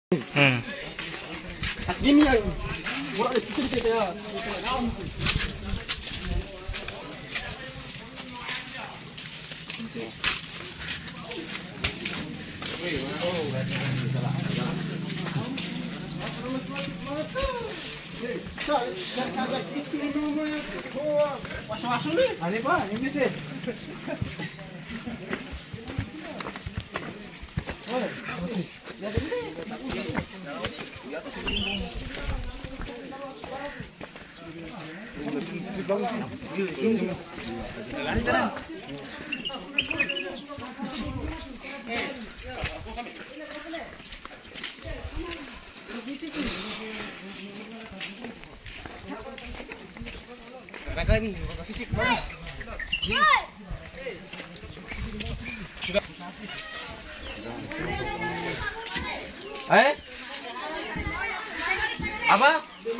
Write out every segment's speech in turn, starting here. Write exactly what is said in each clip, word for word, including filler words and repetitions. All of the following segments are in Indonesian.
Hmm. Gini yang murah di situ kita ya. Ani Pak, ini sih. Kakak ini, kakak fisik bagus. Sudah. Eh? Apa?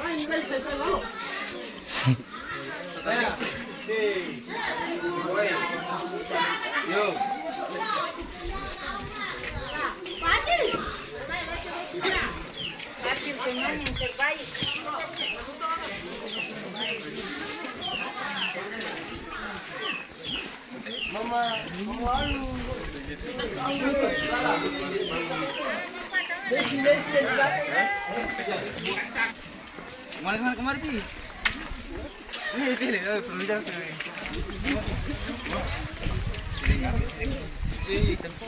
Yo. Kasih dengan yang terbaik. Mama, mama alu. Desi desi di belakang. Kemarin mana kemarin sih? Ini itu ini, perlu jalan ke ini. Ini tempo.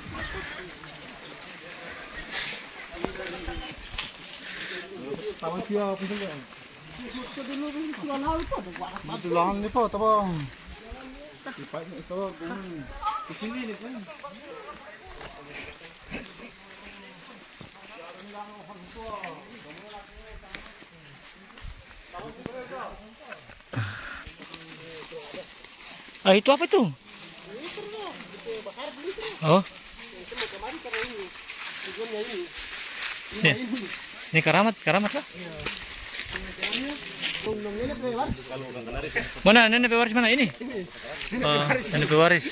Tawag siya apa sih kan? Tulang ni po, tabo. Ipa ni ito, bunyi. Kesini ni kan. Ah, itu apa itu? Oh. Ya. Ini karamat, karamat lah. Mana nenek pewaris mana ini? Oh, nenek pewaris.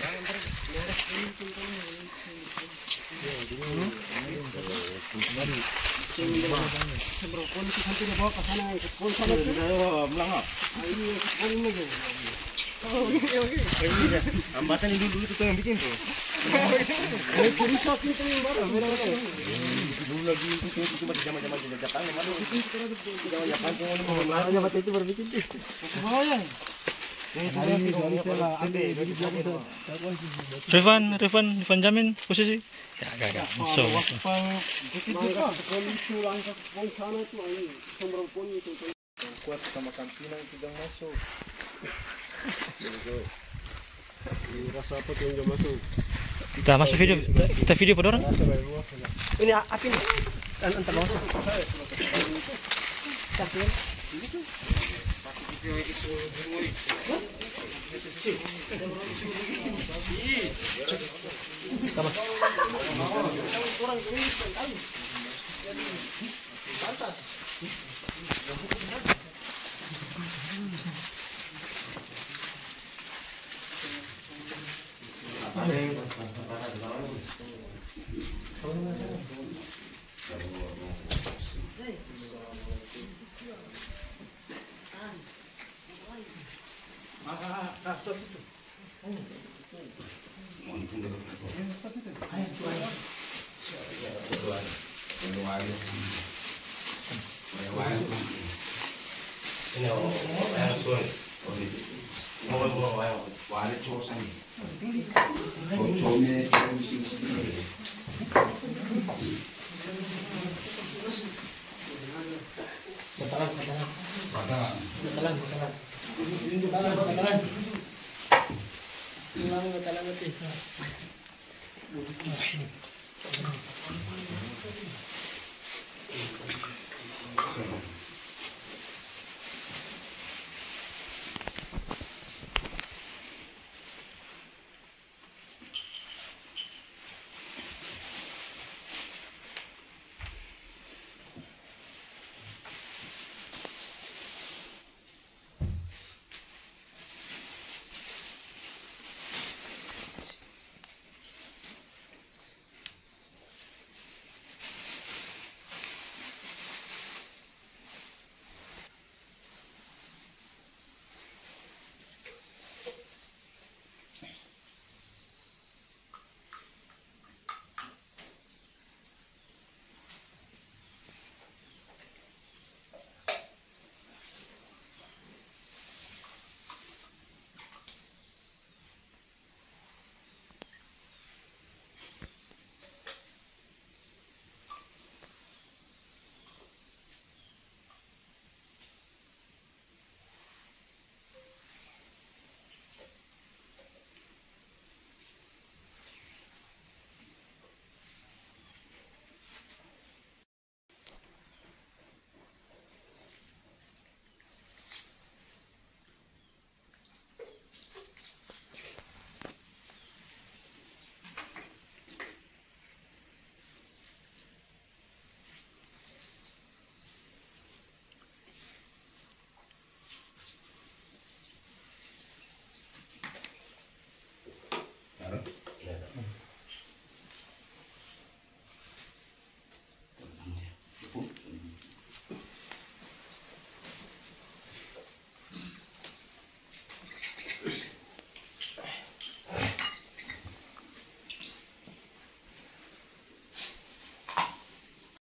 Hambatan ini dulu itu yang bikin tuh. Ini curi shot itu yang baru. Dulu lagi itu cuma zaman-zaman Jepang memang itu zaman Jepang tuh Namanya mati itu baru bikin tuh. Bahaya. Revan, Revan, Revan jamin posisi. Ya, agak agak. So. Kuat sama kantina yang sedang masuk. Rasa apa tuh yang masuk? Kita masuk video, kita video pada orang. Ini api nih. Antar bawah. Kasih. Sama. Silang,